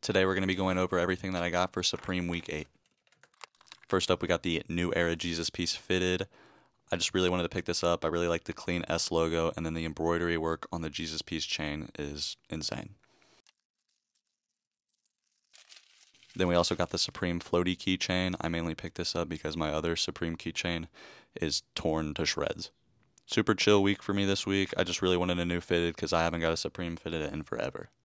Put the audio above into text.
Today we're going to be going over everything that I got for Supreme Week 8. First up, we got the New Era Jesus piece fitted. I just really wanted to pick this up. I really like the clean S logo, and then the embroidery work on the Jesus piece chain is insane. Then we also got the Supreme Floaty keychain. I mainly picked this up because my other Supreme keychain is torn to shreds. Super chill week for me this week. I just really wanted a new fitted because I haven't got a Supreme fitted in forever.